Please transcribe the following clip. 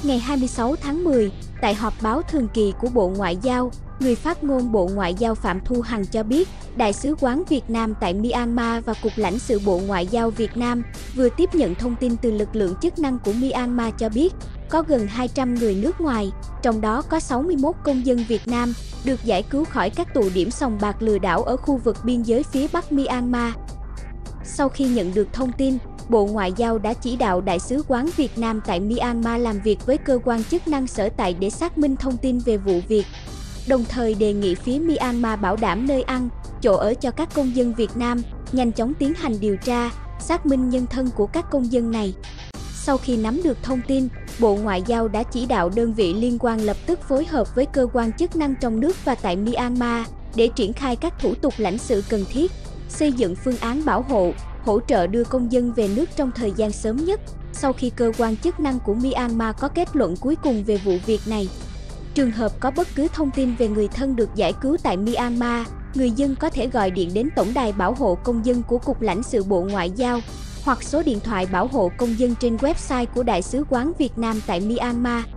Ngày 26 tháng 10, tại họp báo thường kỳ của Bộ Ngoại giao, người phát ngôn Bộ Ngoại giao Phạm Thu Hằng cho biết, Đại sứ quán Việt Nam tại Myanmar và Cục lãnh sự Bộ Ngoại giao Việt Nam vừa tiếp nhận thông tin từ lực lượng chức năng của Myanmar cho biết, có gần 200 người nước ngoài, trong đó có 61 công dân Việt Nam, được giải cứu khỏi các tụ điểm sòng bạc lừa đảo ở khu vực biên giới phía Bắc Myanmar. Sau khi nhận được thông tin, Bộ Ngoại giao đã chỉ đạo Đại sứ quán Việt Nam tại Myanmar làm việc với cơ quan chức năng sở tại để xác minh thông tin về vụ việc, đồng thời đề nghị phía Myanmar bảo đảm nơi ăn, chỗ ở cho các công dân Việt Nam, nhanh chóng tiến hành điều tra, xác minh nhân thân của các công dân này. Sau khi nắm được thông tin, Bộ Ngoại giao đã chỉ đạo đơn vị liên quan lập tức phối hợp với cơ quan chức năng trong nước và tại Myanmar để triển khai các thủ tục lãnh sự cần thiết, xây dựng phương án bảo hộ, hỗ trợ đưa công dân về nước trong thời gian sớm nhất, sau khi cơ quan chức năng của Myanmar có kết luận cuối cùng về vụ việc này. Trường hợp có bất cứ thông tin về người thân được giải cứu tại Myanmar, người dân có thể gọi điện đến Tổng đài Bảo hộ Công dân của Cục lãnh sự Bộ Ngoại giao hoặc số điện thoại bảo hộ công dân trên website của Đại sứ quán Việt Nam tại Myanmar.